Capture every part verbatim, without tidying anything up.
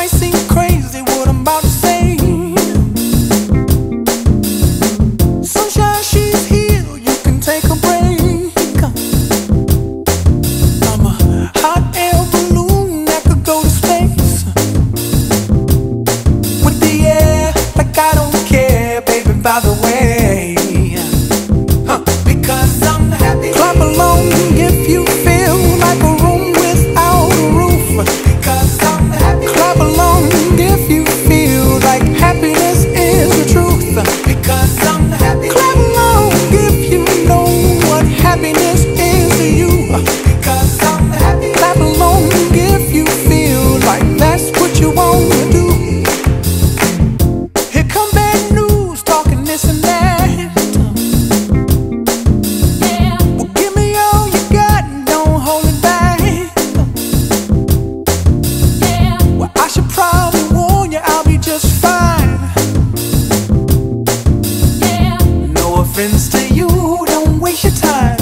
might seem crazy what I'm about to say. Sunshine, she's here, you can take a break. I'm a hot air balloon that could go to space with the air, like I don't care, baby, by the way. Huh. Because I'm happy. Clap along if you feel like a room without a roof. Because I'm happy. Clap along if you feel like happiness is the truth. Because I'm happy. Clap along if you know what happiness is to you. Because I'm happy. Clap along if you feel like that's what you want to do. Here come bad news, talking this and that. Yeah. Well, give me all you got and don't hold it back. Yeah. Well, I should probably warn you, I'll be just fine. Yeah. No offense to you, don't waste your time.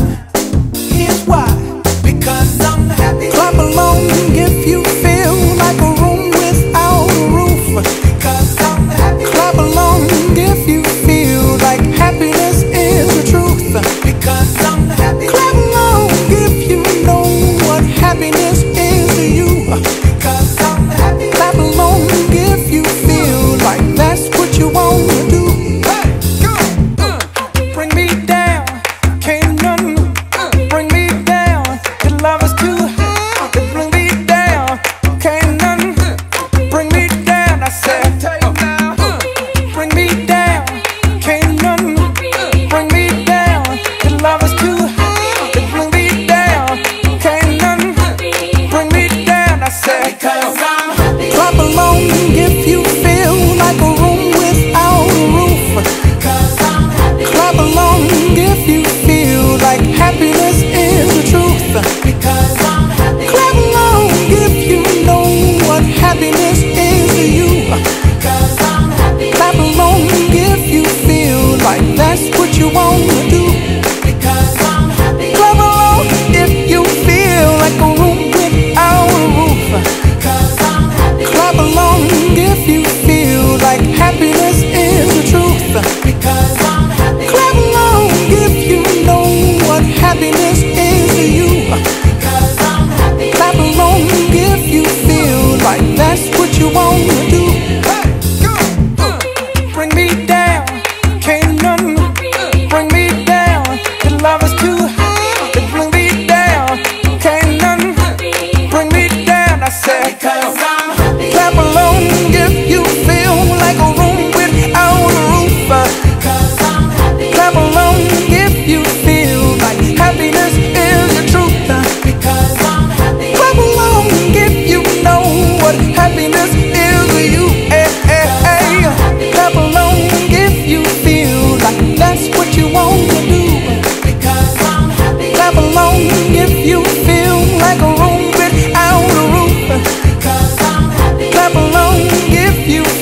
Here's why. Because I'm happy. Clap along if you feel like a room without a roof. Because I'm happy. Clap along if you feel like happiness is the truth. Because I'm happy. Clap along if you know what happiness is to you. Because I'm happy. Clap along if you feel like that's what you want to do. Hey, go, uh, bring me down, can't none bring me down. Your love is too high to bring me down, can't none bring me down. I said, uh, bring me down, can't none bring me down. Your love is too high to bring me down, can't none bring me down. I said, because I'm happy. Clap along if you feel like a room without a roof. Because I'm happy. Clap along if you feel like happiness is the truth. Because I'm happy. Clap along if you know what happiness is to you. Because I'm happy. Clap along if you feel like that's what you want to do. Because I'm happy. Clap along if you feel like a room without a roof. Because I'm happy. Clap along if you feel like happiness is the truth. Because I'm happy. Clap along if you know what happiness is to you. Because I'm happy. Clap along if you feel like that's what you want to do. Hey, go, uh, bring me down, can't none bring me down. Your love is too high to bring me down, can't none bring me down. I said, because I'm happy. Clap along if you feel like a room without a roof. Because I'm happy. Clap along if you feel like happiness is the truth. Because I'm happy. Clap along if you know what happiness is to you. Hey, hey, hey. Clap along if you feel like that's what you want to do. Because I'm happy. Clap along if you feel like a room without a roof. Because I'm happy. Clap along if you